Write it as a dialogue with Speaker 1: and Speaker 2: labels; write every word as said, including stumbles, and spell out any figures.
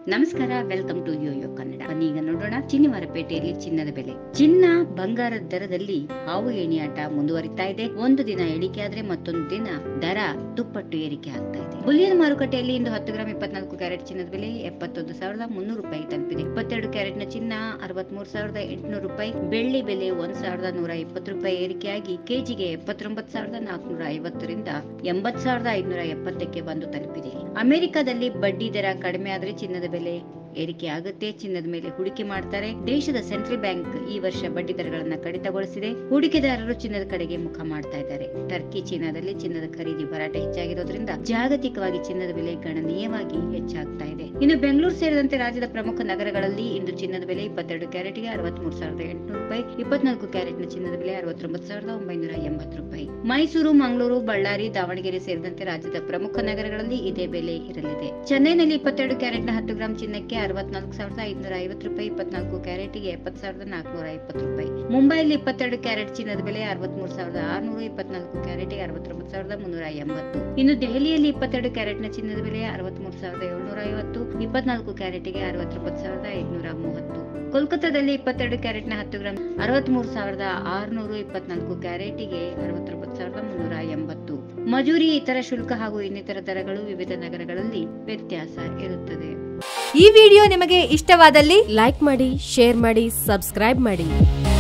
Speaker 1: ನಮಸ್ಕಾರ, welcome to Yoyo Kannada. ಈಗ ನೋಡೋಣ ಚಿನ್ನವಾರಪೇಟೆಯಲ್ಲಿ ಚಿನ್ನದ ಬೆಲೆ. ಚಿನ್ನ ಬಂಗಾರದ ದರದಲ್ಲಿ ಹಾವು ಏಣಿಯಾಟ ಮುಂದುವರಿತಾ ಇದೆ. ಒಂದು ದಿನ ಇಳಿಕೆ ಆದ್ರೆ ಮತ್ತೊಂದು ದಿನ ದರ ದುಪ್ಪಟ್ಟು ಏರಿಕೆ ಆಗ್ತಾ ಇದೆ. ಬುಲಿಯನ್ ಮಾರುಕಟ್ಟೆಯಲ್ಲಿ ಇಂದು ಹತ್ತು ಗ್ರಾಂ ಇಪ್ಪತ್ನಾಲ್ಕು ಕ್ಯಾರೆಟ್ ಚಿನ್ನದ ಬೆಲೆ ಎಪ್ಪತ್ತೊಂದು ಸಾವಿರದ ಮುನ್ನೂರು ರೂಪಾಯಿ ತಲುಪಿದೆ. ಇಪ್ಪತ್ತೆರಡು ಕ್ಯಾರೆಟ್ ನ ಚಿನ್ನ ಅರವತ್ಮೂರು ಸಾವಿರದ ಎಂಟುನೂರು ರೂಪಾಯಿ. ಬೆಳ್ಳಿ ಬೆಲೆ ಒಂದ್ ಸಾವಿರದ ನೂರ ಇಪ್ಪತ್ತು ರೂಪಾಯಿ ಏರಿಕೆಯಾಗಿ ಕೆಜಿಗೆ ಎಪ್ಪತ್ತೊಂಬತ್ತು ಸಾವಿರದ ನಾಲ್ಕುನೂರ ಐವತ್ತರಿಂದ ಎಂಬತ್ ಸಾವಿರದ ಐದುನೂರ ಎಪ್ಪತ್ತಕ್ಕೆ ಬಂದು ತಲುಪಿದೆ. ಅಮೆರಿಕದಲ್ಲಿ ಬಡ್ಡಿ ದರ ಕಡಿಮೆ ಆದ್ರೆ ಚಿನ್ನದ ಬೆಲೆ ಏರಿಕೆ ಆಗುತ್ತೆ. ಚಿನ್ನದ ಮೇಲೆ ಹೂಡಿಕೆ ಮಾಡ್ತಾರೆ. ದೇಶದ ಸೆಂಟ್ರಲ್ ಬ್ಯಾಂಕ್ ಈ ವರ್ಷ ಬಡ್ಡಿ ದರಗಳನ್ನ ಕಡಿತಗೊಳಿಸಿದೆ. ಹೂಡಿಕೆದಾರರು ಚಿನ್ನದ ಕಡೆಗೆ ಮುಖ ಮಾಡ್ತಾ ಇದ್ದಾರೆ. ಟರ್ಕಿ ಚೀನಾದಲ್ಲಿ ಚಿನ್ನದ ಖರೀದಿ ಭರಾಟೆ ಹೆಚ್ಚಾಗಿರೋದ್ರಿಂದ ಜಾಗತಿಕವಾಗಿ ಚಿನ್ನದ ಬೆಲೆ ಗಣನೀಯವಾಗಿ ಹೆಚ್ಚಾಗ್ತಾ ಇದೆ. ಇನ್ನು ಬೆಂಗಳೂರು ಸೇರಿದಂತೆ ರಾಜ್ಯದ ಪ್ರಮುಖ ನಗರಗಳಲ್ಲಿ ಇಂದು ಚಿನ್ನದ ಬೆಲೆ ಇಪ್ಪತ್ತೆರಡು ಕ್ಯಾರೆಟ್ಗೆ ಅರವತ್ಮೂರು ಸಾವಿರದ ಎಂಟುನೂರು ರೂಪಾಯಿ, ಇಪ್ಪತ್ನಾಲ್ಕು ಕ್ಯಾರೆಟ್ ನ ಚಿನ್ನದ ಬೆಲೆ ಅರವತ್ತೊಂಬತ್ತು ಸಾವಿರದ ಒಂಬೈನೂರ ಎಂಬತ್ತು ರೂಪಾಯಿ. ಮೈಸೂರು, ಮಂಗಳೂರು, ಬಳ್ಳಾರಿ, ದಾವಣಗೆರೆ ಸೇರಿದಂತೆ ರಾಜ್ಯದ ಪ್ರಮುಖ ನಗರಗಳಲ್ಲಿ ಇದೇ ಬೆಲೆ ಇರಲಿದೆ. ಚೆನ್ನೈನಲ್ಲಿ ಇಪ್ಪತ್ತೆರಡು ಕ್ಯಾರೆಟ್ ನ ಹತ್ತು ಗ್ರಾಂ ಚಿನ್ನಕ್ಕೆ ಅರವತ್ನಾಲ್ಕು ಸಾವಿರದ ಐದುನೂರ ಐವತ್ತು ರೂಪಾಯಿ, ಇಪ್ಪತ್ನಾಲ್ಕು ಕ್ಯಾರೆಟ್ಗೆ ಎಪ್ಪತ್ತು ಸಾವಿರದ ನಾಲ್ಕುನೂರ ಇಪ್ಪತ್ತು ರೂಪಾಯಿ. ಮುಂಬೈಯಲ್ಲಿ ಇಪ್ಪತ್ತೆರಡು ಕ್ಯಾರೆಟ್ ಚಿನ್ನದ ಬೆಲೆ ಅರವತ್ಮೂರು ಸಾವಿರದ ಆರುನೂರು, ಇಪ್ಪತ್ನಾಲ್ಕು ಕ್ಯಾರೆಟ್ಗೆ ಅರವತ್ತೊಂಬತ್ತು ಸಾವಿರದ ಮುನ್ನೂರ ಎಂಬತ್ತು. ಇನ್ನು ದೆಹಲಿಯಲ್ಲಿ ಇಪ್ಪತ್ತೆರಡು ಕ್ಯಾರೆಟ್ ನ ಚಿನ್ನದ ಬೆಲೆ ಅರವತ್ಮೂರು ಸಾವಿರದ ಏಳ್ನೂರ ಐವತ್ತು, ಇಪ್ಪತ್ನಾಲ್ಕು ಕ್ಯಾರೆಟ್ಗೆ ಅರವತ್ತೊಂಬತ್ತು ಸಾವಿರದ ಐದುನೂರ ಮೂವತ್ತು. ಕೋಲ್ಕತ್ತಾದಲ್ಲಿ ಇಪ್ಪತ್ತೆರಡು ಕ್ಯಾರೆಟ್ ನ ಹತ್ತು ಗ್ರಾಂ ಅರವತ್ಮೂರು ಸಾವಿರದ ಆರುನೂರು, ಇಪ್ಪತ್ನಾಲ್ಕು ಕ್ಯಾರೆಟ್ಗೆ ಅರವತ್ತೊಂಬತ್ತು ಸಾವಿರದ ಮುನ್ನೂರ ಎಂಬತ್ತು. ಮಜೂರಿ, ಇತರ ಶುಲ್ಕ ಹಾಗೂ ಇನ್ನಿತರ ದರಗಳು ವಿವಿಧ ನಗರಗಳಲ್ಲಿ ವ್ಯತ್ಯಾಸ ಇರುತ್ತದೆ.
Speaker 2: ಈ ವಿಡಿಯೋ ನಿಮಗೆ ಇಷ್ಟವಾದಲ್ಲಿ ಲೈಕ್ ಮಾಡಿ, ಶೇರ್ ಮಾಡಿ, ಸಬ್ಸ್ಕ್ರೈಬ್ ಮಾಡಿ.